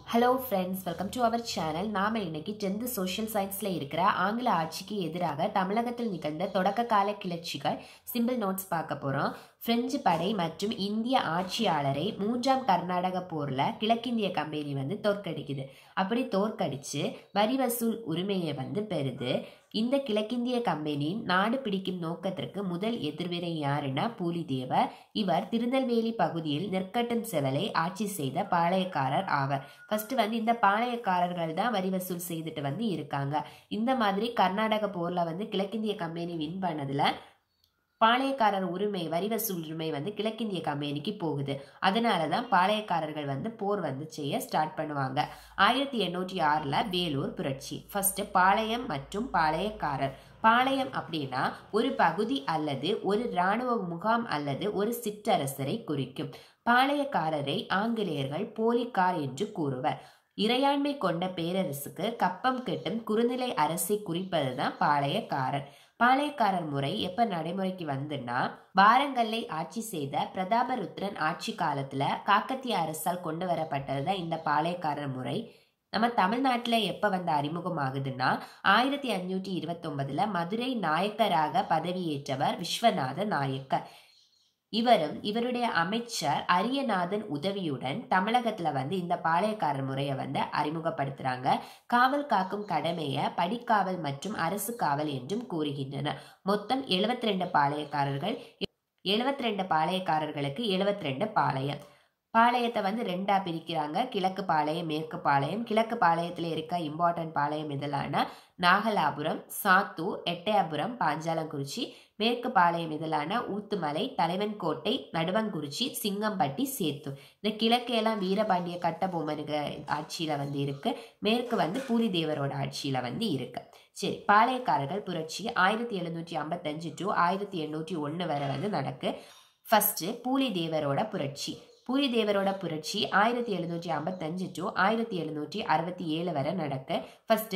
Hello friends, welcome to our channel. நாம இன்னைக்கு 10th social scienceல இருக்கிற ஆங்கில ஆட்சிக்கு எதிராக தமிழகத்தில் நிகழ்ந்த தொடக்க கால கிளர்ச்சிகள் சிம்பிள் நோட்ஸ் பார்க்க போறோம். பிரெஞ்சு படை மற்றும் இந்திய ஆட்சியாளரை மூன்றாம் கர்நாடக போர்ல கிழக்கிந்திய கம்பெனி தோற்கடிக்குது. அப்படி தோற்கடிச்சு வரி வசூல் உரிமையை பெறுது. இந்த கிழக்கிந்திய கம்பெனியின் நாடு பிடிக்கும் நோக்கத்திற்கு முதல் எதிர்வினை யாருன்னா பூலிதேவர். இவர் திருநெல்வேலி பகுதியில் நெற்கட்டும் செவலை ஆட்சி செய்த பாளையக்காரர் ஆவர். ஃபர்ஸ்ட் இந்த பாளையக்காரர்கள் தான் வரி வசூல் செய்துட்டு இருக்காங்க. இந்த மாதிரி கர்நாடக போர்ல கிழக்கிந்திய கம்பெனி வின் பண்ணதுல பாளையக்காரர் உரிமை வரி வசூல் உரிமை கிழக்கிந்திய கம்பெனிக்கு போகுது. அதனாலதான் பாளையக்காரர்கள் போர் செய்ய ஸ்டார்ட் பண்ணுவாங்க. 1806ல வேலூர் புரட்சி. ஃபர்ஸ்ட் பாளையம் மற்றும் பாளையக்காரர். பாளையம் அப்படின்னா ஒரு பகுதி அல்லது ஒரு இராணுவ முகாம் அல்லது ஒரு சிற்றரசரை குறிக்கும். பாளையக்காரரை ஆங்கிலேயர்கள் போலிக்கார் என்று கூறுவர். இறையாண்மை கொண்ட பேரரசுக்கு கப்பம் கெட்டும் குறுநிலை அரசை குறிப்பதுதான் பாளையக்காரர். பாளையக்காரர் முறை எப்ப நடைமுறைக்கு வந்துன்னா வாரங்கல்லை ஆட்சி செய்த பிரதாபருத்ரன் ஆட்சி காலத்துல காக்கத்திய அரசால் கொண்டு வரப்பட்டதுதான் இந்த பாளையக்காரர் முறை. நம்ம தமிழ்நாட்டுல எப்ப அறிமுகமாகுதுன்னா 1529ல மதுரை நாயக்கராக பதவியேற்றவர் விஸ்வநாத நாயக்கர். இவரும் இவருடைய அமைச்சர் அரியநாதன் உதவியுடன் தமிழகத்துல இந்த பாளையக்காரர் முறையை அறிமுகப்படுத்துறாங்க. காவல் காக்கும் கடமையை படிக்காவல் மற்றும் அரசு காவல் என்றும் கூறுகின்றனர். மொத்தம் 72 பாளையக்காரர்கள். 72 பாளையக்காரர்களுக்கு 72 பாளையம். பாளையத்தை ரெண்டா பிரிக்கிறாங்க. கிழக்கு பாளையம், மேற்கு பாளையம். கிழக்கு பாளையத்துல இருக்க இம்பார்ட்டன்ட் பாளையம் இதெல்லாம்னா நாகலாபுரம், சாத்தூர், எட்டயபுரம், பாஞ்சாலங்குறிச்சி. மேற்கு பாளையம் இதெல்லான ஊத்துமலை, தலைவன்கோட்டை, நடுவங்குறிச்சி, சிங்கம்பட்டி, சேத்தூர். இந்த கிழக்கையெல்லாம் வீரபாண்டிய கட்டபொம்மனுக்கு ஆட்சியில இருக்கு. மேற்கு பூலிதேவரோட ஆட்சியில இருக்கு. சரி, பாளையக்காரர்கள் புரட்சி 1755 to 1801 வரை நடக்கு. ஃபர்ஸ்ட் பூலிதேவரோட புரட்சி. பூலிதேவரோட புரட்சி 1755 to 1767 வரை நடக்கு. ஃபர்ஸ்ட்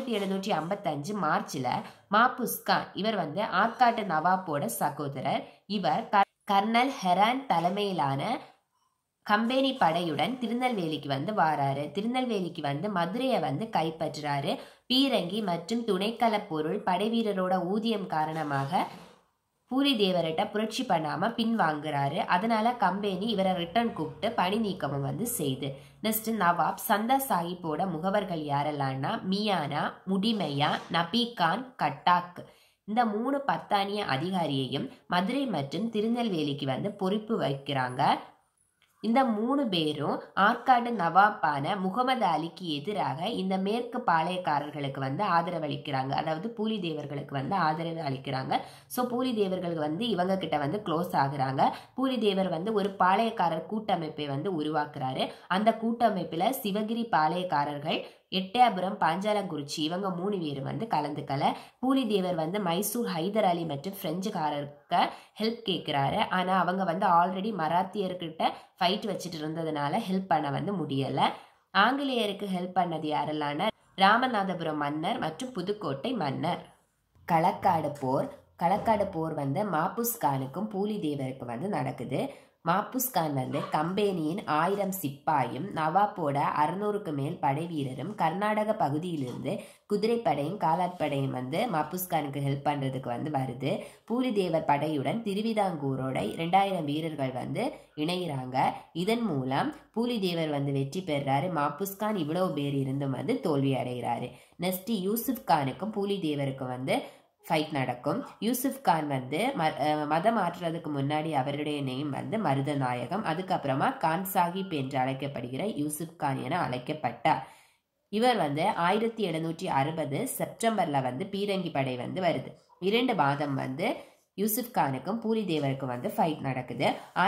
1755 மார்ச்ல மாப்புஸ்கான் இவர் ஆற்காட்டு நவாப்போட சகோதரர். இவர் கர்னல் ஹெரான் தலைமையிலான கம்பெனி படையுடன் திருநெல்வேலிக்கு வாராரு. திருநெல்வேலிக்கு மதுரையை கைப்பற்றுறாரு. பீரங்கி மற்றும் துணைக்கள பொருள் படை வீரரோட ஊதியம் காரணமாக பூலிதேவர்கிட்ட புரட்சி பண்ணாம பின் வாங்குறாரு. அதனால கம்பெனி இவரை ரிட்டர்ன் கூப்பிட்டு பணி நீக்கமும் செய்து. நெக்ஸ்ட் நவாப் சந்தா சாஹிப்போட முகவர்கள் யாரெல்லாம்னா மியானா, முடிமையா, நபிகான், கட்டாக். இந்த 3 பத்தானிய அதிகாரியையும் மதுரை மற்றும் திருநெல்வேலிக்கு பொறுப்பு வைக்கிறாங்க. இந்த 3 பேரும் ஆற்காடு நவாப்பான முகமது அலிக்கு எதிராக இந்த மேற்கு பாளையக்காரர்களுக்கு ஆதரவளிக்கிறாங்க. அதாவது பூலிதேவர்களுக்கு ஆதரவு அளிக்கிறாங்க. ஸோ பூலிதேவர்களுக்கு இவங்க கிட்ட க்ளோஸ் ஆகுறாங்க. பூலிதேவர் ஒரு பாளையக்காரர் கூட்டமைப்பை உருவாக்குறாரு. அந்த கூட்டமைப்புல சிவகிரி பாளையக்காரர்கள், எட்டயபுரம், பாஞ்சாலங்குறிச்சி இவங்க 3 பேரும் கலந்துக்கல. பூலிதேவர் மைசூர் ஹைதர் அலி மற்றும் பிரெஞ்சுக்காரருக்கு ஹெல்ப் கேட்கிறாரு. ஆனா அவங்க ஆல்ரெடி மராத்தியர்கிட்ட ஃபைட் வச்சுட்டு இருந்ததுனால ஹெல்ப் பண்ண முடியல. ஆங்கிலேயருக்கு ஹெல்ப் பண்ணது யாரெல்லாம்னா ராமநாதபுரம் மன்னர் மற்றும் புதுக்கோட்டை மன்னர். களக்காடு போர். களக்காடு போர் மாப்புஸ்கானுக்கும் பூலிதேவருக்கும் நடக்குது. மாப்புஸ்கான் கம்பெனியின் 1000 சிப்பாயும் நவாப்போட 600க்கு மேல் படை வீரரும் கர்நாடக பகுதியிலிருந்து குதிரைப்படையும் காலாட்படையும் மாப்புஸ்கானுக்கு ஹெல்ப் பண்றதுக்கு வருது. பூலிதேவர் படையுடன் திருவிதாங்கூரோட 2000 வீரர்கள் இணைகிறாங்க. இதன் மூலம் பூலிதேவர் வெற்றி பெறாரு. மாப்புஸ்கான் இவ்வளவு பேர் இருந்தும் தோல்வி அடைகிறாரு. நெக்ஸ்ட் யூசுப் கானுக்கும் பூலிதேவருக்கும் ஃபைட் நடக்கும். யூசுப் கான் மதம் மாற்றுறதுக்கு முன்னாடி அவருடைய நேம் மருதநாயகம். அதுக்கப்புறமா கான் சாஹிப் என்று அழைக்கப்படுகிற யூசுப் கான் என அழைக்கப்பட்டார். இவர் 1760 செப்டம்பர்ல பீரங்கி படை வருது. 2 மாதம் யூசுப் கானுக்கும் பூலிதேவருக்கும் ஃபைட் நடக்குது.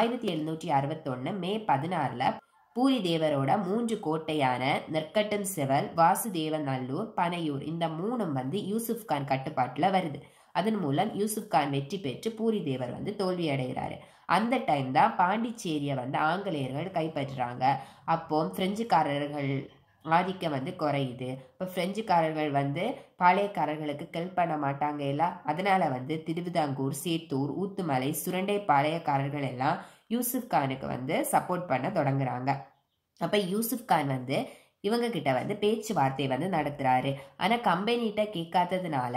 1761 மே 16ல பூலிதேவரோட 3 கோட்டையான நெற்கட்டும் செவல், வாசுதேவநல்லூர், பனையூர் இந்த 3ம் யூசுப் கான் கட்டுப்பாட்டுல வருது. அதன் மூலம் யூசுப் கான் வெற்றி பெற்று பூலிதேவர் தோல்வி அடைகிறாரு. அந்த டைம் தான் பாண்டிச்சேரியை ஆங்கிலேயர்கள் கைப்பற்றுறாங்க. அப்போ பிரெஞ்சுக்காரர்கள் ஆதிக்கம் குறையுது. இப்போ பிரெஞ்சுக்காரர்கள் பாளையக்காரர்களுக்கு ஹெல்ப் பண்ண மாட்டாங்க இல்ல. அதனால திருவிதாங்கூர், சேத்தூர், ஊத்துமலை, சுரண்டை பாளையக்காரர்கள் எல்லாம் யூசுப் கானுக்கு சப்போர்ட் பண்ண தொடங்குறாங்க. அப்ப யூசுப் கான் இவங்க கிட்ட வந்து பேச்சுவார்த்தை வந்து நடத்துறாரு. ஆனா கம்பெனிகிட்ட கேட்காததுனால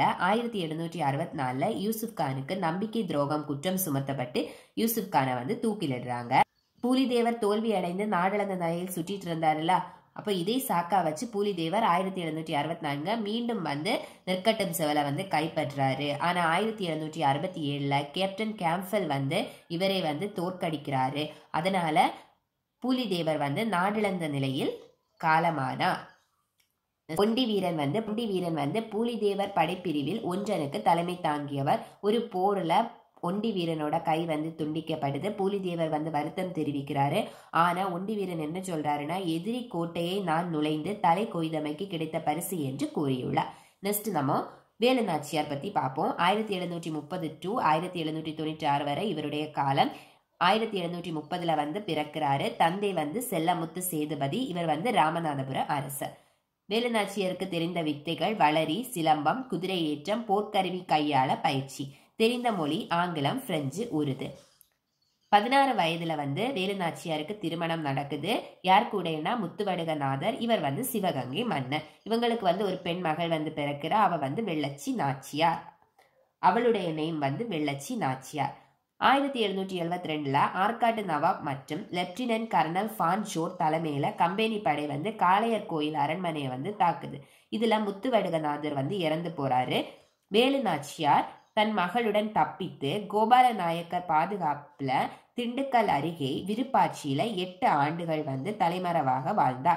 1764 யூசுப் கானுக்கு நம்பிக்கை துரோகம் குற்றம் சுமத்தப்பட்டு யூசுப் கானை வந்து தூக்கிலிடுறாங்க. பூலிதேவர் தோல்வி அடைந்து நாடளந்த நிலையில் சுற்றிட்டு இருந்தாருல, அப்போ இதே சாக்கா வச்சு பூலிதேவர் 1764 மீண்டும் வந்து நெற்கட்டும் செவலை வந்து கைப்பற்றாரு. ஆனா 1767 கேப்டன் கேம்ஃபெல் வந்து இவரை வந்து தோற்கடிக்கிறாரு. அதனால பூலிதேவர் வந்து நாடிழந்த நிலையில் காலமானார். ஒண்டி வீரன் வந்து பூலிதேவர் படைப்பிரிவில் ஒன்றனுக்கு தலைமை தாங்கியவர். ஒரு போர்ல ஒண்டி வீரனோட கை வந்து துண்டிக்கப்படுது. பூலிதேவர் வந்து வருத்தம் தெரிவிக்கிறாரு. ஆனா ஒண்டி வீரன் என்ன சொல்றாருன்னா, எதிரி கோட்டையை நான் நுழைந்து தலை கொய்தமைக்கு கிடைத்த பரிசு என்று கூறியுள்ளார். நெக்ஸ்ட் நம்ம வேலு நாச்சியார் பத்தி பார்ப்போம். 1730 to 1796 வரை இவருடைய காலம். 1730 வந்து பிறக்கிறாரு. தந்தை வந்து செல்லமுத்து சேதுபதி, இவர் வந்து ராமநாதபுர அரசர். வேலு நாச்சியாருக்கு தெரிந்த வித்தைகள் வளரி, சிலம்பம், குதிரை ஏற்றம், போர்க்கருவி கையாள பயிற்சி. தெரிந்த மொழி ஆங்கிலம், பிரெஞ்சு, உருது. 16 வயதுல வந்து வேலு நாச்சியாருக்கு திருமணம் நடக்குது. யார் கூடனா முத்துவடுகநாதர், இவர் வந்து சிவகங்கை மன்னர். இவங்களுக்கு வந்து ஒரு பெண் மகள் வந்து பிறக்கிறா. அவ வந்து வெள்ளச்சி நாச்சியார். அவளுடைய நேம் வந்து வெள்ளச்சி நாச்சியார். 1772 ஆற்காட்டு நவாப் மற்றும் லெப்டினன்ட் கர்னல் ஃபான் ஜோர் தலைமையில கம்பெனி படை வந்து காளையர் கோயில் அரண்மனையை வந்து தாக்குது. இதுல முத்துவடுகநாதர் வந்து இறந்து போறாரு. வேலு நாச்சியார் தன் மகளுடன் தப்பித்து கோபால நாயக்கர் பாதுகாப்புல திண்டுக்கல் அருகே விருப்பாட்சியில 8 ஆண்டுகள் வந்து தலைமறைவாக வாழ்ந்தார்.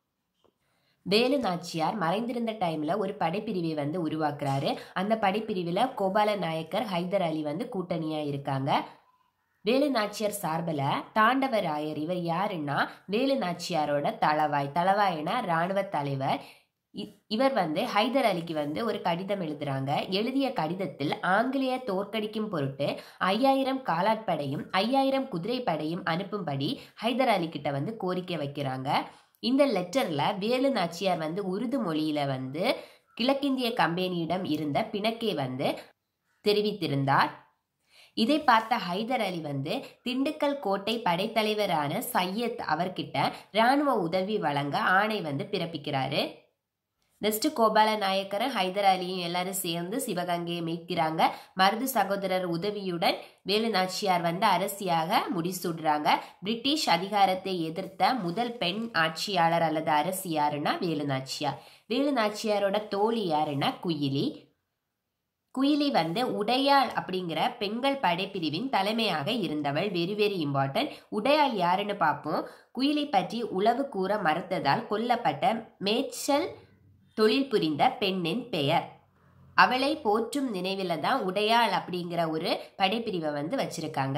வேலு நாச்சியார் மறைந்திருந்த டைம்ல ஒரு படைப்பிரிவை வந்து உருவாக்குறாரு. அந்த படைப்பிரிவுல கோபால நாயக்கர், ஹைதர் அலி வந்து கூட்டணியா இருக்காங்க. வேலு நாச்சியார் சார்பில் தாண்டவராயர், இவர் யாருன்னா வேலு நாச்சியாரோட தளவாய்னா இராணுவ தலைவர். இவர் வந்து ஹைதர் அலிக்கு வந்து ஒரு கடிதம் எழுதுறாங்க. எழுதிய கடிதத்தில் ஆங்கிலேய தோற்கடிக்கும் பொருட்டு 5000 காலாட்படையும் 5000 குதிரைப்படையும் அனுப்பும்படி ஹைதர் அலி கிட்ட வந்து கோரிக்கை வைக்கிறாங்க. இந்த லெட்டர்ல வேலு நாச்சியார் வந்து உருது மொழியில வந்து கிழக்கிந்திய கம்பெனியிடம் இருந்த பிணக்கை வந்து தெரிவித்திருந்தார். இதை பார்த்த ஹைதர் அலி வந்து திண்டுக்கல் கோட்டை படைத்தலைவரான சையத் அவர்கிட்ட இராணுவ உதவி வழங்க ஆணை வந்து பிறப்பிக்கிறாரு. நெக்ஸ்ட் கோபால நாயக்கரும் ஹைதர் அலியும் எல்லாரும் சேர்ந்து சிவகங்கையை மீட்கிறாங்க. மருது சகோதரர் உதவியுடன் வேலு நாச்சியார் வந்து அரசியாக முடிசூடுறாங்க. பிரிட்டிஷ் அதிகாரத்தை எதிர்த்த முதல் பெண் ஆட்சியாளர் அல்லது அரசி யாருன்னா வேலு நாச்சியார். வேலு நாச்சியாரோட தோழி யாருன்னா குயிலி. குயிலி வந்து உடையாள் அப்படிங்கிற பெண்கள் படைப்பிரிவின் தலைமையாக இருந்தவள். Very very important. உடையாள் யாருன்னு பார்ப்போம். குயிலி பற்றி உளவு கூற மறுத்ததால் கொல்லப்பட்ட மேய்ச்சல் தொழில் புரிந்த பெண்ணின் பெயர். அவளை போற்றும் நினைவில் தான் உடையாள் அப்படிங்கிற ஒரு படைப்பிரிவை வந்து வச்சிருக்காங்க.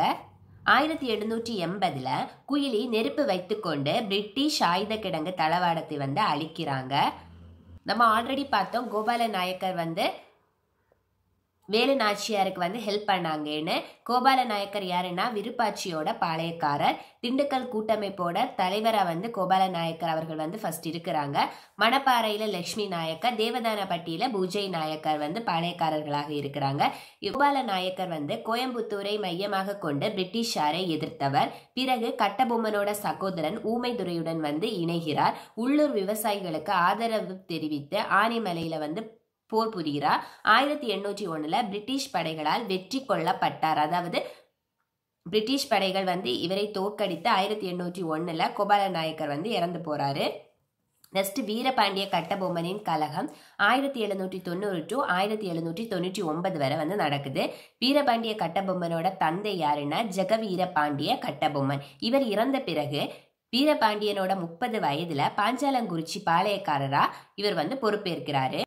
1780 குயிலி நெருப்பு வைத்துக்கொண்டு பிரிட்டிஷ் ஆயுத கிடங்கு தளவாடத்தை வந்து அழிக்கிறாங்க. நம்ம ஆல்ரெடி பார்த்தோம் கோபால நாயக்கர் வந்து வேலு நாச்சியாருக்கு வந்து ஹெல்ப் பண்ணாங்கன்னு. கோபால நாயக்கர் யாருன்னா விருப்பாட்சியோட பாளையக்காரர். திண்டுக்கல் கூட்டமைப்போட தலைவரா வந்து கோபால நாயக்கர் அவர்கள் வந்து ஃபர்ஸ்ட் இருக்கிறாங்க. மணப்பாறையில லட்சுமி நாயக்கர், தேவதானப்பட்டியில பூஜை நாயக்கர் வந்து பாளையக்காரர்களாக இருக்கிறாங்க. கோபால நாயக்கர் வந்து கோயம்புத்தூரை மையமாக கொண்டு பிரிட்டிஷாரை எதிர்த்தவர். பிறகு கட்டபொம்மனோட சகோதரன் ஊமைதுரையுடன் வந்து இணைகிறார். உள்ளூர் விவசாயிகளுக்கு ஆதரவு தெரிவித்து ஆனைமலையில வந்து போர் புரிகிறார். 1801 பிரிட்டிஷ் படைகளால் வெற்றி கொள்ளப்பட்டார். அதாவது பிரிட்டிஷ் படைகள் வந்து இவரை தோற்கடித்து 1801 கோபால நாயக்கர் வந்து இறந்து போறாரு. நெக்ஸ்ட் வீரபாண்டிய கட்டபொம்மனின் கழகம் 1790 to 1799 வரை வந்து நடக்குது. வீரபாண்டிய கட்டபொம்மனோட தந்தை யாருன்னா ஜெகவீரபாண்டிய கட்டபொம்மன். இவர் இறந்த பிறகு வீரபாண்டியனோட 30 வயதுல பாஞ்சாலங்குறிச்சி பாளையக்காரரா இவர் வந்து பொறுப்பேற்கிறாரு.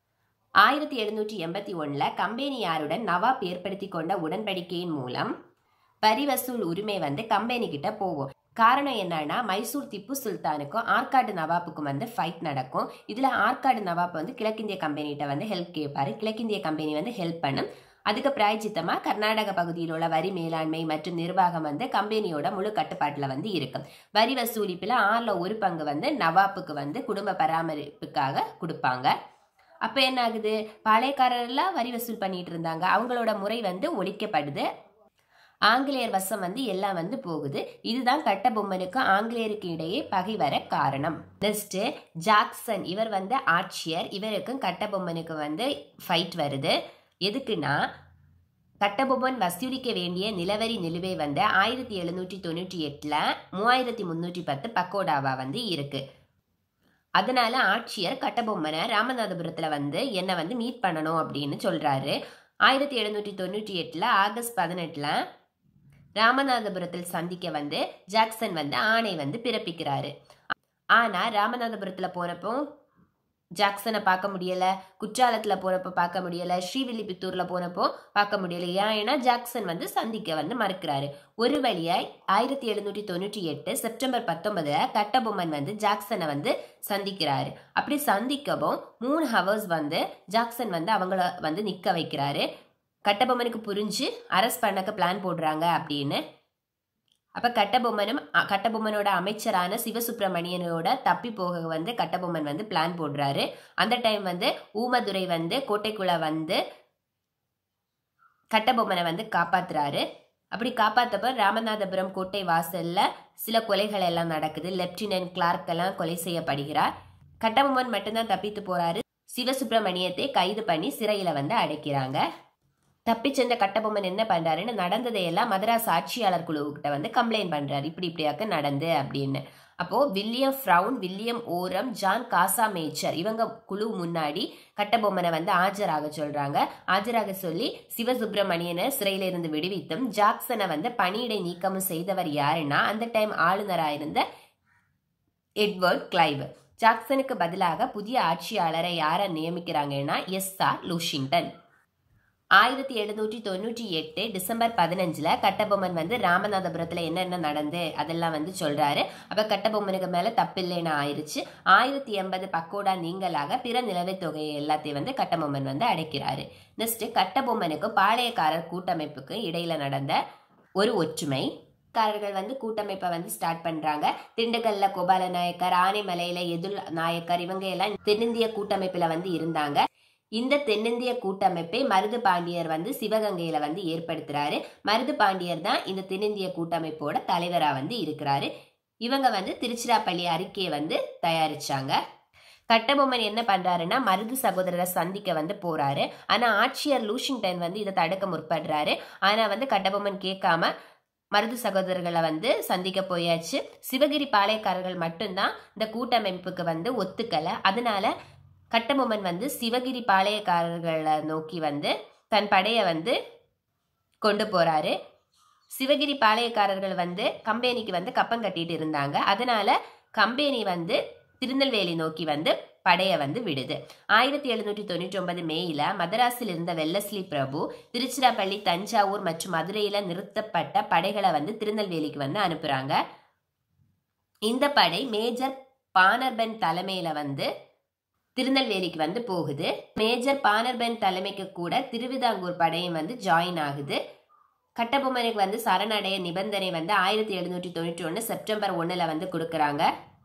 1781 கம்பெனியாருடன் நவாப் ஏற்படுத்தி கொண்ட உடன்படிக்கையின் மூலம் வரி வசூல் உரிமை வந்து கம்பெனி கிட்ட போகும். காரணம் என்னன்னா மைசூர் திப்பு சுல்தானுக்கும் ஆற்காடு நவாப்புக்கும் வந்து ஃபைட் நடக்கும். இதுல ஆற்காடு நவாப் வந்து கிழக்கிந்திய கம்பெனிகிட்ட வந்து ஹெல்ப் கேட்பாரு. கிழக்கிந்திய கம்பெனி வந்து ஹெல்ப் பண்ணும். அதுக்கு பிராய்ச்சித்தமா கர்நாடக பகுதியில் உள்ள வரி மேலாண்மை மற்றும் நிர்வாகம் வந்து கம்பெனியோட முழு கட்டுப்பாட்டுல வந்து இருக்கும். வரி வசூலிப்புல 1/6 பங்கு வந்து நவாப்புக்கு வந்து குடும்ப பராமரிப்புக்காக கொடுப்பாங்க. அப்ப என்ன ஆகுது, பாளையக்காரர்லாம் வரி வசூல் பண்ணிட்டு இருந்தாங்க. அவங்களோட முறை வந்து ஒழிக்கப்படுது. ஆங்கிலேயர் வசம் வந்து எல்லாம் வந்து போகுது. இதுதான் கட்டபொம்மனுக்கு ஆங்கிலேயருக்கு இடையே பகை வர காரணம். நெக்ஸ்ட் ஜாக்சன், இவர் வந்து ஆட்சியர். இவருக்கும் கட்டபொம்மனுக்கு வந்து ஃபைட் வருது. எதுக்குன்னா கட்டபொம்மன் வசூலிக்க வேண்டிய நிலவரி நிலுவை வந்து 1798ல் 3310 பக்கோடாவா வந்து இருக்கு. அதனால ஆட்சியர் கட்டபொம்மனை ராமநாதபுரத்துல வந்து என்னை வந்து மீட் பண்ணணும் அப்படின்னு சொல்றாரு. 1798 ஆகஸ்ட் 18 ராமநாதபுரத்தில் சந்திக்க வந்து ஜாக்சன் வந்து ஆணை வந்து பிறப்பிக்கிறாரு. ஆனா ராமநாதபுரத்துல போனப்போ ஜாக்சனை பார்க்க முடியல, குற்றாலத்துல போனப்போ பார்க்க முடியல, ஸ்ரீவில்லிபுத்தூர்ல போனப்போ பார்க்க முடியல. ஏன்னா ஜாக்சன் வந்து சந்திக்க வந்து மறுக்கிறாரு. ஒரு வழியாய் 1798 செப்டம்பர் 19 கட்டபொம்மன் வந்து ஜாக்சனை வந்து சந்திக்கிறாரு. அப்படி சந்திக்கவும் 3 ஹவர்ஸ் வந்து ஜாக்சன் வந்து அவங்கள வந்து நிக்க வைக்கிறாரு. கட்டபொம்மனுக்கு புரிஞ்சு அரெஸ்ட் பண்ணக்க பிளான் போடுறாங்க அப்படின்னு. அப்ப கட்டபொம்மனோட அமைச்சரான சிவசுப்பிரமணியனோட தப்பி போக வந்து கட்டபொம்மன் வந்து பிளான் போடுறாரு. அந்த டைம் வந்து ஊமதுரை வந்து கோட்டைக்குள்ள வந்து கட்டபொம்மனை வந்து காப்பாத்துறாரு. அப்படி காப்பாத்தப்ப ராமநாதபுரம் கோட்டை வாசல்ல சில கொலைகள் எல்லாம் நடக்குது. லெப்டினன்ட் கிளார்க் எல்லாம் கொலை செய்யப்படுகிறார். கட்டபொம்மன் மட்டும்தான் தப்பித்து போறாரு. சிவசுப்பிரமணியத்தை கைது பண்ணி சிறையில வந்து அடைக்கிறாங்க. தப்பி சென்ற கட்டபொம்மன் என்ன பண்றாருன்னு நடந்ததையெல்லாம் மதராஸ் ஆட்சியாளர் குழுவுக்கிட்ட வந்து கம்ப்ளைண்ட் பண்றாரு. இப்படியாக்க நடந்து அப்படின்னு. அப்போ William Brown, William Oram, John Casamajor இவங்க குழு முன்னாடி கட்டபொம்மனை வந்து ஆஜராக சொல்றாங்க. ஆஜராக சொல்லி சிவசுப்பிரமணியனை சிறையில இருந்து விடுவித்தும் ஜாக்சனை வந்து பணியிடை நீக்கமும் செய்தவர் யாருன்னா அந்த டைம் ஆளுநராயிருந்த எட்வர்ட் கிளைவ். ஜாக்சனுக்கு பதிலாக புதிய ஆட்சியாளரை யாரை நியமிக்கிறாங்கன்னா எஸ்.ஆர். லூஷிங்டன். 1798 டிசம்பர் 15 கட்டபொம்மன் வந்து ராமநாதபுரத்துல என்னென்ன நடந்து அதெல்லாம் வந்து சொல்றாரு. அப்ப கட்டபொம்மனுக்கு மேல தப்பில்லைன்னு ஆயிருச்சு. 1080 பக்கோடா நீங்களாக பிற நிலவைத் தொகையை எல்லாத்தையும் வந்து கட்டபொம்மன் வந்து அடைக்கிறாரு. நெக்ஸ்ட் கட்டபொம்மனுக்கு பாளையக்காரர் கூட்டமைப்புக்கு இடையில நடந்த ஒரு ஒற்றுமை. காரர்கள் வந்து கூட்டமைப்பை வந்து ஸ்டார்ட் பண்றாங்க. திண்டுக்கல்ல கோபால நாயக்கர், ஆனைமலையில எதுல் நாயக்கர் இவங்க எல்லாம் தென்னிந்திய கூட்டமைப்புல வந்து இருந்தாங்க. இந்த தென்னிந்திய கூட்டமைப்பை மருது பாண்டியர் வந்து சிவகங்கையில வந்து ஏற்படுத்துறாரு. மருது பாண்டியர் தான் இந்த தென்னிந்திய கூட்டமைப்போட தலைவரா வந்து இருக்கிறாரு. இவங்க வந்து திருச்சிராப்பள்ளி அறிக்கையை வந்து தயாரிச்சாங்க. கட்டபொம்மன் என்ன பண்றாருன்னா மருது சகோதரரை சந்திக்க வந்து போறாரு. ஆனா ஆட்சியர் லூஷிங்டன் வந்து இதை தடுக்க முற்படுறாரு. ஆனா வந்து கட்டபொம்மன் கேட்காம மருது சகோதரர்களை வந்து சந்திக்க போயாச்சு. சிவகிரி பாளையக்காரர்கள் மட்டும்தான் இந்த கூட்டமைப்புக்கு வந்து ஒத்துக்கல. அதனால கட்டபொம்மன் வந்து சிவகிரி பாளையக்காரர்களை நோக்கி வந்து தன் படையை வந்து கொண்டு போறாரு. சிவகிரி பாளையக்காரர்கள் வந்து கம்பெனிக்கு வந்து கப்பம் கட்டிட்டு இருந்தாங்க. அதனால கம்பெனி வந்து திருநெல்வேலி நோக்கி வந்து படையை வந்து விடுது. 1799 மேயில மதராஸில் இருந்த வெல்லஸ்லி பிரபு திருச்சிராப்பள்ளி, தஞ்சாவூர் மற்றும் மதுரையில நிறுத்தப்பட்ட படைகளை வந்து திருநெல்வேலிக்கு வந்து அனுப்புறாங்க. இந்த படை மேஜர் பானர்பன் தலைமையில வந்து திருநெல்வேலிக்கு வந்து போகுது. மேஜர் பானர்பன் தலைமைக்கு கூட திருவிதாங்கூர் படையும் வந்து ஜாயின் ஆகுது. கட்டபொம்மனுக்கு வந்து சரணடைய நிபந்தனை வந்து 1791 செப்டம்பர் 1 வந்து கொடுக்கறாங்க.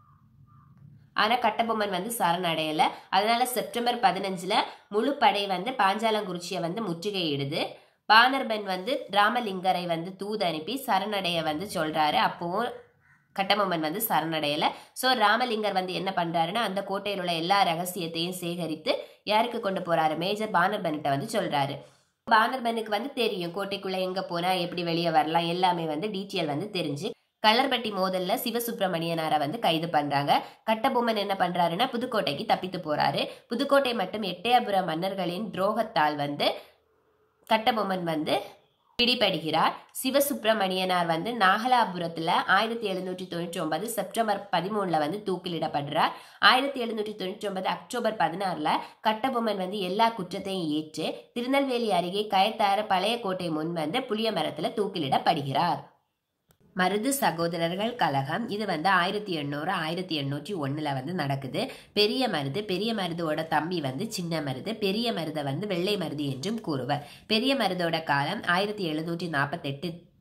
ஆனா கட்டபொம்மன் வந்து சரணடையல. அதனால செப்டம்பர் 15 முழு படை வந்து பாஞ்சாலங்குறிச்சியை வந்து முற்றுகையிடுது. பானர்பன் வந்து ராமலிங்கரை வந்து தூது அனுப்பி சரணடைய வந்து சொல்றாரு. அப்பவும் கட்டபொம்மன் வந்து சரணடையல. சோ ராமலிங்கர் வந்து என்ன பண்றாருன்னா அந்த கோட்டையில் உள்ள எல்லா ரகசியத்தையும் சேகரித்து யாருக்கு கொண்டு போறாரு, மேஜர் பானர்பன்கிட்ட வந்து சொல்றாரு. பானர்பனுக்கு வந்து தெரியும் கோட்டைக்குள்ள எங்க போனா எப்படி வெளியே வரலாம் எல்லாமே வந்து டீட்டெயில் வந்து தெரிஞ்சு கல்லர்பட்டி மோதல்ல சிவசுப்பிரமணியனாரை வந்து கைது பண்றாங்க. கட்டபொம்மன் என்ன பண்றாருன்னா புதுக்கோட்டைக்கு தப்பித்து போறாரு. புதுக்கோட்டை மற்றும் எட்டயபுர மன்னர்களின் துரோகத்தால் வந்து கட்டபொம்மன் வந்து பிடிபடுகிறார். சிவசுப்பிரமணியனார் வந்து நாகலாபுரத்துல 1799 செப்டம்பர் 13 வந்து தூக்கிலிடப்படுறார். 1799 அக்டோபர் 16 கட்டபொம்மன் வந்து எல்லா குற்றத்தையும் ஏற்று திருநெல்வேலி அருகே கயத்தாறு பழைய கோட்டை முன் வந்து புளிய மரத்துல தூக்கிலிடப்படுகிறார். மருது சகோதரர்கள் கழகம் இது வந்து 1800 1801 வந்து நடக்குது. பெரிய மருதோட தம்பி வந்து சின்ன மருது. பெரிய மருதை வந்து வெள்ளை மருது என்றும் கூறுவர். பெரிய மருதோட காலம் 1748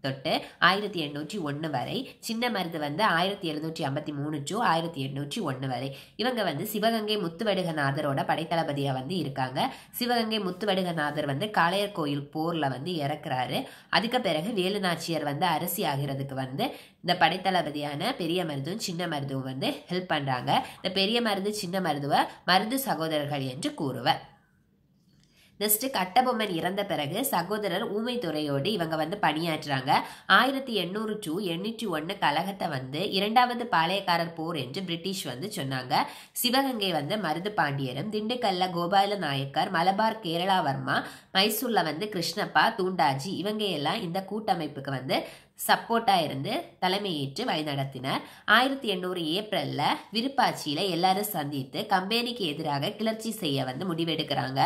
தொட்டு 1801 வரை, சின்ன மருது வந்து 1753 to 1801 வரை. இவங்க வந்து சிவகங்கை முத்துவடுகநாதரோட படைத்தளபதியா வந்து இருக்காங்க. சிவகங்கை முத்துவடுகநாதர் வந்து காளையர் கோயில் போர்ல வந்து இறக்குறாரு. அதுக்கு பிறகு வேலுநாச்சியார் வந்து அரசி ஆகிறதுக்கு வந்து இந்த படைத்தளபதியான பெரிய மருதும் சின்ன மருதுவும் வந்து ஹெல்ப் பண்றாங்க. இந்த பெரிய மருது சின்ன மருதுவ மருது சகோதரர்கள் என்று கூறுவர். நெக்ஸ்ட் கட்டபொம்மன் இறந்த பிறகு சகோதரர் ஊமைத்துறையோடு இவங்க வந்து பணியாற்றுறாங்க. 1800 to 801 கழகத்தை வந்து இரண்டாவது பாளையக்காரர் போர் என்று பிரிட்டிஷ் வந்து சொன்னாங்க. சிவகங்கை வந்து மருது பாண்டியரும், திண்டுக்கல்ல கோபால நாயக்கர், மலபார் கேரளாவர்மா, மைசூர்ல வந்து கிருஷ்ணப்பா, தூண்டாஜி இவங்க எல்லாம் இந்த கூட்டமைப்புக்கு வந்து சப்போர்ட்டா இருந்து தலைமையேற்று வழிநடத்தினர். 1800 ஏப்ரல்ல விருப்பாட்சியில எல்லாரும் சந்தித்து கம்பெனிக்கு எதிராக கிளர்ச்சி செய்ய வந்து முடிவெடுக்கிறாங்க.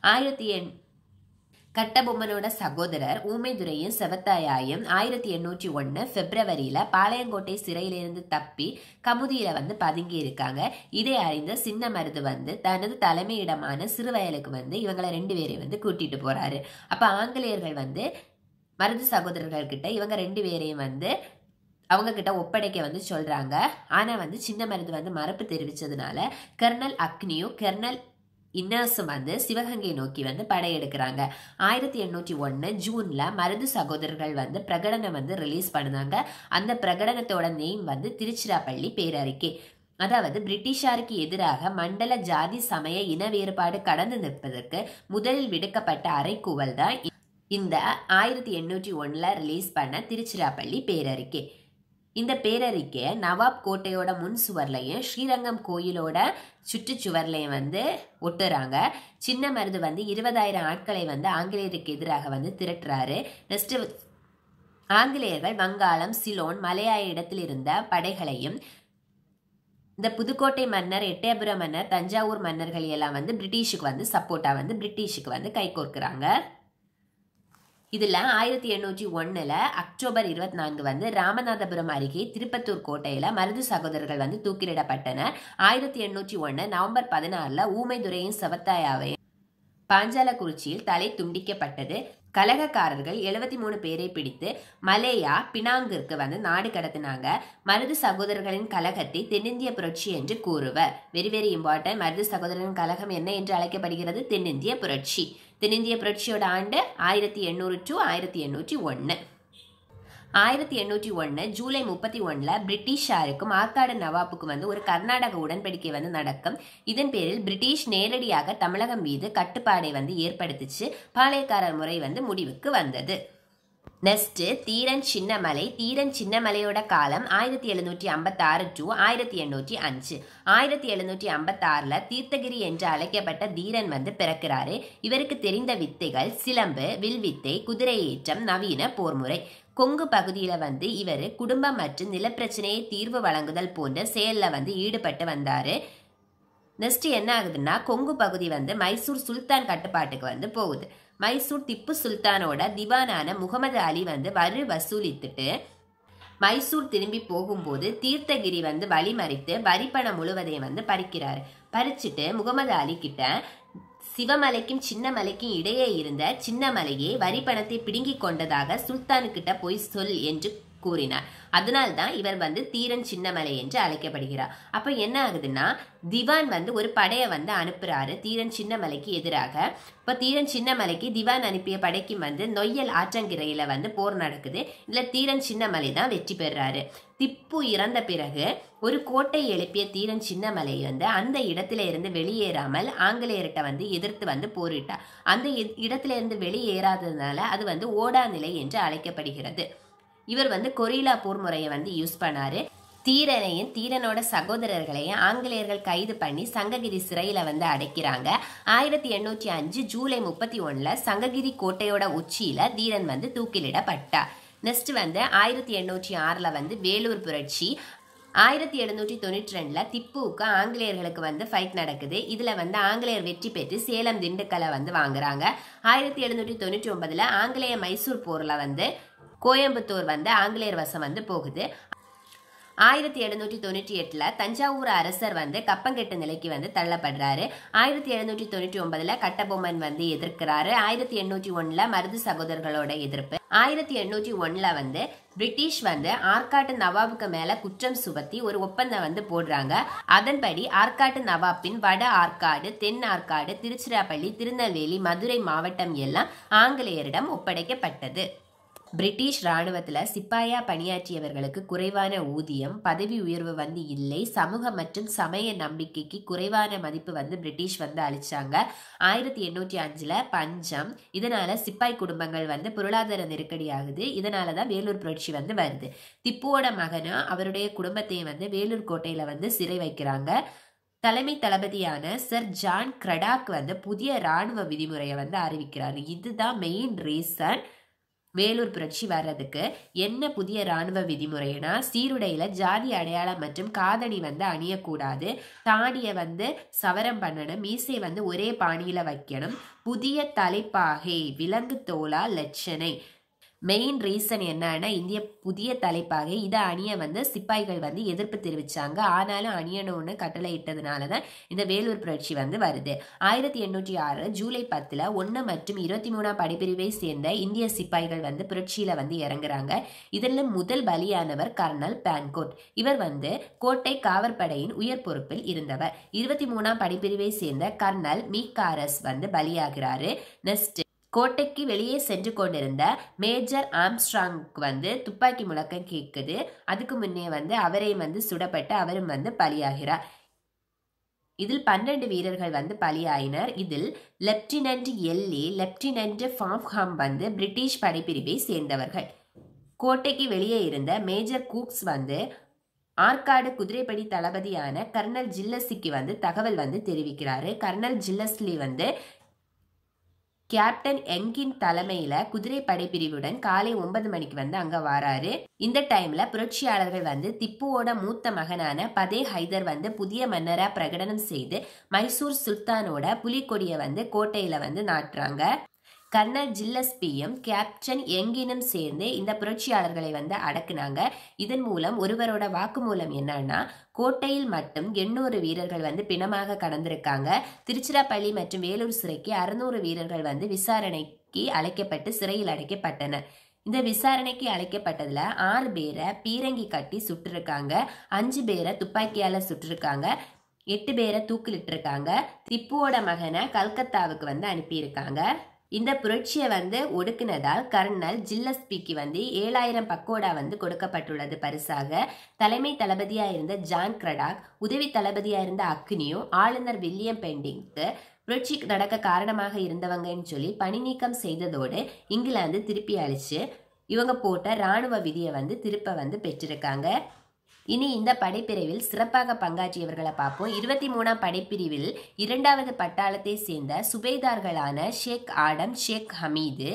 கட்டபொம்மனோட சகோதரர் ஊமைதுரையும் செவத்தாயாயும் 1801 பிப்ரவரியில பாளையங்கோட்டை சிறையிலிருந்து தப்பி கமுதியில வந்து பதுங்கி இருக்காங்க. இதை அறிந்த சின்ன மருது வந்து தனது தலைமையிடமான சிறுவயலுக்கு வந்து இவங்களை 2 பேரையும் வந்து கூட்டிட்டு போறாரு. அப்ப ஆங்கிலேயர்கள் வந்து மருது சகோதரர்கள் கிட்ட இவங்க 2 பேரையும் வந்து அவங்க கிட்ட ஒப்படைக்க வந்து சொல்றாங்க. ஆனா வந்து சின்ன மருது வந்து மறுப்பு தெரிவிச்சதுனால கர்னல் அக்னியும் கர்னல் இன்னர்ஸும் வந்து சிவகங்கை நோக்கி வந்து படையெடுக்கிறாங்க. 1801 ஜூன்ல மருது சகோதரர்கள் வந்து பிரகடனம் வந்து ரிலீஸ் பண்ணாங்க. அந்த பிரகடனத்தோட நேம் வந்து திருச்சிராப்பள்ளி பேரறிக்கை. அதாவது பிரிட்டிஷாருக்கு எதிராக மண்டல ஜாதி சமய இன வேறுபாடு கடந்து நிற்பதற்கு முதலில் விடுக்கப்பட்ட அறைகூவல் தான் இந்த 1801 ரிலீஸ் பண்ண திருச்சிராப்பள்ளி பேரறிக்கை. இந்த பேரறிக்கை நவாப் கோட்டையோட முன் சுவர்லையும் ஸ்ரீரங்கம் கோயிலோட சுற்றுச்சுவர்லையும் வந்து ஒட்டுறாங்க. சின்ன மருது வந்து 20,000 ஆட்களை வந்து ஆங்கிலேயருக்கு எதிராக வந்து திரட்டுறாரு. நெக்ஸ்ட் ஆங்கிலேயர்கள் வங்காளம், சிலோன், மலையாய இடத்தில் இருந்த படைகளையும் இந்த புதுக்கோட்டை மன்னர், எட்டயபுரம் மன்னர், தஞ்சாவூர் மன்னர்கள் எல்லாம் வந்து பிரிட்டிஷுக்கு வந்து சப்போர்ட்டா வந்து பிரிட்டிஷுக்கு வந்து கை கோர்க்கிறாங்க. இதுல 1801 அக்டோபர் 24 வந்து ராமநாதபுரம் அருகே திருப்பத்தூர் கோட்டையில மருது சகோதரர்கள் வந்து தூக்கிலிடப்பட்டனர். 1801 நவம்பர் 16 ஊமைதுரையும் செவத்தாயாவையும் பாஞ்சாலக்குறிச்சியில் தலை துண்டிக்கப்பட்டது. கலகக்காரர்கள் 73 பேரை பிடித்து மலேயா, பினாங்கிற்கு வந்து நாடு கடத்தினாங்க. மருது சகோதரர்களின் கலகத்தை தென்னிந்திய புரட்சி என்று கூறுவர். Very very important. மருது சகோதரர்களின் கலகம் என்ன என்று அழைக்கப்படுகிறது? தென்னிந்திய புரட்சி. தென்னிந்திய புரட்சியோட ஆண்டு 1800 to 1801. 1801 ஜூலை 31 பிரிட்டிஷாருக்கும் ஆற்காடு நவாப்புக்கும் வந்து ஒரு கர்நாடக உடன்படிக்கை வந்து நடக்கும். இதன் பேரில் பிரிட்டிஷ் நேரடியாக தமிழகம் மீது கட்டுப்பாடை வந்து ஏற்படுத்திச்சு. பாளையக்காரர் முறை வந்து முடிவுக்கு வந்தது. நெக்ஸ்ட் தீரன் சின்னமலை. தீரன் சின்னமலையோட காலம் 1756 to 1805. 1756 தீர்த்தகிரி என்று அழைக்கப்பட்ட தீரன் வந்து பிறக்கிறாரு. இவருக்கு தெரிந்த வித்தைகள் சிலம்பு, வில்வித்தை, குதிரை ஏற்றம், நவீன போர்முறை. கொங்கு பகுதியில வந்து இவர் குடும்பம் மற்றும் நிலப்பிரச்சனையை தீர்வு வழங்குதல் போன்ற செயல்ல வந்து ஈடுபட்டு வந்தாரு. நெக்ஸ்ட் என்ன ஆகுதுன்னா, கொங்கு பகுதி வந்து மைசூர் சுல்தான் கட்டுப்பாட்டுக்கு வந்து போகுது. மைசூர் திப்பு சுல்தானோட திவானான முகமது அலி வந்து வரி வசூலித்துட்டு மைசூர் திரும்பி போகும்போது தீர்த்தகிரி வந்து வழிமறித்து வரிப்பணம் முழுவதையும் வந்து பறிக்கிறாரு. பறிச்சுட்டு முகமது அலி கிட்ட சிவமலைக்கும் சின்னமலைக்கும் இடையே இருந்த சின்னமலையே வரிப்பணத்தை பிடுங்கி கொண்டதாக சுல்தானுக்கிட்ட போய் சொல் என்று கூறினார். அதனால்தான் இவர் வந்து தீரன் சின்னமலை என்று அழைக்கப்படுகிறார். அப்ப என்ன ஆகுதுன்னா, திவான் வந்து ஒரு படையை வந்து அனுப்புறாரு தீரன் சின்னமலைக்கு எதிராக. இப்ப தீரன் சின்னமலைக்கு திவான் அனுப்பிய படைக்கு வந்து நொய்யல் ஆற்றங்கிரையில வந்து போர் நடக்குது. இதுல தீரன் சின்னமலை தான் வெற்றி பெறாரு. திப்பு இறந்த பிறகு ஒரு கோட்டை எழுப்பிய தீரன் சின்னமலை வந்து அந்த இடத்துல இருந்து வெளியேறாமல் ஆங்கிலேயர்கிட்ட வந்து எதிர்த்து வந்து போரிட்டார். அந்த இடத்துல இருந்து வெளியேறாததுனால அது வந்து ஓடா நிலை என்று அழைக்கப்படுகிறது. இவர் வந்து கொரில்லா போர் முறையை வந்து யூஸ் பண்ணாரு. தீரனையும் தீரனோட சகோதரர்களையும் ஆங்கிலேயர்கள் கைது பண்ணி சங்ககிரி சிறையில வந்து அடைக்கிறாங்க. 1805 ஜூலை 31 சங்ககிரி கோட்டையோட உச்சியில தீரன் வந்து தூக்கிலிடப்பட்டார். நெக்ஸ்ட் வந்து 1806 வந்து வேலூர் புரட்சி. 1792 திப்புவுக்கு ஆங்கிலேயர்களுக்கு வந்து ஃபைட் நடக்குது. இதுல வந்து ஆங்கிலேயர் வெற்றி பெற்று சேலம், திண்டுக்கலை வந்து வாங்குறாங்க. 1799 ஆங்கிலேய மைசூர் போர்ல வந்து கோயம்புத்தூர் வந்து ஆங்கிலேயர் வசம் வந்து போகுது. 1798 தஞ்சாவூர் அரசர் வந்து கப்பங்கெட்ட நிலைக்கு வந்து தள்ளப்படுறாரு. 1799 கட்டபொம்மன் வந்து எதிர்க்கிறாரு. 1801 மருது சகோதரர்களோட எதிர்ப்பு. 1801 வந்து பிரிட்டிஷ் வந்து ஆற்காட்டு நவாபுக்கு மேல குற்றம் சுமத்தி ஒரு ஒப்பந்தம் வந்து போடுறாங்க. அதன்படி ஆற்காட்டு நவாப்பின் வட ஆற்காடு, தென் ஆற்காடு, திருச்சிராப்பள்ளி, திருநெல்வேலி, மதுரை மாவட்டம் எல்லாம் ஆங்கிலேயரிடம் ஒப்படைக்கப்பட்டது. பிரிட்டிஷ் ராணுவத்துல சிப்பாயா பணியாற்றியவர்களுக்கு குறைவான ஊதியம், பதவி உயர்வு வந்து இல்லை. சமூக மற்றும் சமய நம்பிக்கைக்கு குறைவான மதிப்பு வந்து பிரிட்டிஷ் வந்து அளிச்சாங்க. 1805 பஞ்சம். இதனால சிப்பாய் குடும்பங்கள் வந்து பொருளாதார நெருக்கடி ஆகுது. இதனாலதான் வேலூர் புரட்சி வந்து வருது. திப்புவோட மகனா அவருடைய குடும்பத்தையும் வந்து வேலூர் கோட்டையில வந்து சிறை வைக்கிறாங்க. தலைமை தளபதியான சர் ஜான் கிரடாக் வந்து புதிய ராணுவ விதிமுறையை வந்து அறிவிக்கிறாரு. இதுதான் மெயின் ரீசன் வேலூர் புரட்சி வர்றதுக்கு. என்ன புதிய ராணுவ விதிமுறைனா, சீருடையில ஜாதி அடையாளம் மற்றும் காதணி வந்து அணியக்கூடாது, தாடியை வந்து சவரம் பண்ணணும், மீசை வந்து ஒரே பாணியில வைக்கணும், புதிய தலைப்பாகை, விலங்கு தோலா லட்சணை. மெயின் ரீசன் என்னன்னா, இந்திய புதிய தலைப்பாகை இதை அணிய வந்து சிப்பாய்கள் வந்து எதிர்ப்பு தெரிவிச்சாங்க. ஆனாலும் அணியணும்னு கட்டளை இட்டதுனாலதான் இந்த வேலூர் புரட்சி வந்து வருது. 1806 ஜூலை 10 1 மற்றும் 23 படிப்பிரிவை சேர்ந்த இந்திய சிப்பாய்கள் வந்து புரட்சியில வந்து இறங்குறாங்க. இதுல முதல் பலியானவர் கர்னல் பான்கோட். இவர் வந்து கோட்டை காவற்படையின் உயர் பொறுப்பில் இருந்தவர். 23 படிப்பிரிவை சேர்ந்த கர்னல் மீகாரஸ் வந்து பலியாகிறாரு. நெக்ஸ்ட், கோட்டைக்கு வெளியே சென்று கொண்டிருந்த மேஜர் ஆம்ஸ்ட்ராங்க்கு வந்து துப்பாக்கி முழக்கம் கேட்குது. அதுக்கு முன்னே வந்து அவரையும் வந்து சுடப்பட்டு அவரும் வந்து பலியாகிறார். இதில் 12 வீரர்கள் வந்து பலியாயினர். இதில் லெப்டினன்ட் எல்லி, லெப்டினன்ட் ஃபாம்ஹாம் வந்து பிரிட்டிஷ் படைப்பிரிவை சேர்ந்தவர்கள். கோட்டைக்கு வெளியே இருந்த மேஜர் கூக்ஸ் வந்து ஆற்காடு குதிரைப்படை தளபதியான கர்னல் ஜில்லஸ்லிக்கு வந்து தகவல் வந்து தெரிவிக்கிறாரு. கர்னல் ஜில்லஸ்லி வந்து கேப்டன் எங்கின் தலைமையில குதிரை படைப்பிரிவுடன் காலை 9 மணிக்கு வந்து அங்க வராரு. இந்த டைம்ல புரட்சியாளர்கள் வந்து திப்புவோட மூத்த மகனான பதே ஹைதர் வந்து புதிய மன்னரா பிரகடனம் செய்து மைசூர் சுல்தானோட புலிக்கொடியை வந்து கோட்டையில வந்து நாட்டுறாங்க. கர்னல் ஜில்லஸ்பியும் கேப்டன் எங்கினும் சேர்ந்து இந்த புரட்சியாளர்களை வந்து அடக்குனாங்க. இதன் மூலம் ஒருவரோட வாக்குமூலம் என்னன்னா, கோட்டையில் மட்டும் 800 வீரர்கள் வந்து பிணமாக கடந்திருக்காங்க. திருச்சிராப்பள்ளி மற்றும் வேலூர் சிறைக்கு 600 வீரர்கள் வந்து விசாரணைக்கு அழைக்கப்பட்டு சிறையில் அடைக்கப்பட்டனர். இந்த விசாரணைக்கு அழைக்கப்பட்டதுல 6 பேரை பீரங்கி கட்டி சுட்டிருக்காங்க, 5 பேரை துப்பாக்கியால சுட்டிருக்காங்க, 8 பேரை தூக்கிலிட்டிருக்காங்க. திப்புவோட மகனை கல்கத்தாவுக்கு வந்து அனுப்பியிருக்காங்க. இந்த புரட்சியை வந்து ஒடுக்குனதால் கர்னல் ஜில்லஸ்பிக்கு வந்து 7000 பக்கோடா வந்து கொடுக்கப்பட்டுள்ளது பரிசாக. தலைமை தளபதியா இருந்த ஜான் கிரடாக், உதவி தளபதியா இருந்த அக்னியோ, ஆளுநர் வில்லியம் பெண்டிங்க்கு புரட்சி நடக்க காரணமாக இருந்தவங்கன்னு சொல்லி பணி நீக்கம் செய்ததோடு இங்கிலாந்து திருப்பி அளிச்சு இவங்க போட்ட ராணுவ விதியை வந்து திருப்ப வந்து பெற்றிருக்காங்க. இனி இந்த படைப்பிரிவில் சிறப்பாக பங்காற்றியவர்களை பார்ப்போம். 23 படைப்பிரிவில் 2வது பட்டாளத்தை சேர்ந்த சுபேதார்களான ஷேக் ஆடம், ஷேக் ஹமீது,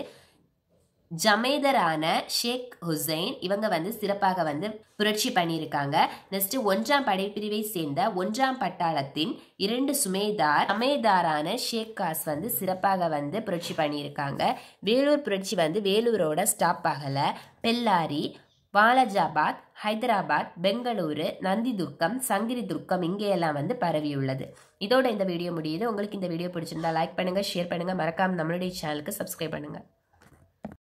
ஜமேதரான ஷேக் ஹுசைன் இவங்க வந்து சிறப்பாக வந்து புரட்சி பண்ணியிருக்காங்க. நெக்ஸ்ட் 1ஆம் படைப்பிரிவை சேர்ந்த 1ஆம் பட்டாளத்தின் 2 சுமேதாரான ஷேக் காஸ் வந்து சிறப்பாக வந்து புரட்சி பண்ணியிருக்காங்க. வேலூர் புரட்சி வந்து வேலூரோட ஸ்டாப் ஆகல. பெல்லாரி, வாலஜாபாத், ஹைதராபாத், பெங்களூரு, நந்திதுர்க்கம், சங்கிரி துர்க்கம் இங்கேயெல்லாம் வந்து பரவியுள்ளது. இதோட இந்த வீடியோ முடியுது. உங்களுக்கு இந்த வீடியோ பிடிச்சிருந்தா லைக் பண்ணுங்க, ஷேர் பண்ணுங்க, மறக்காம நம்மளுடைய சேனலுக்கு சப்ஸ்கிரைப் பண்ணுங்க.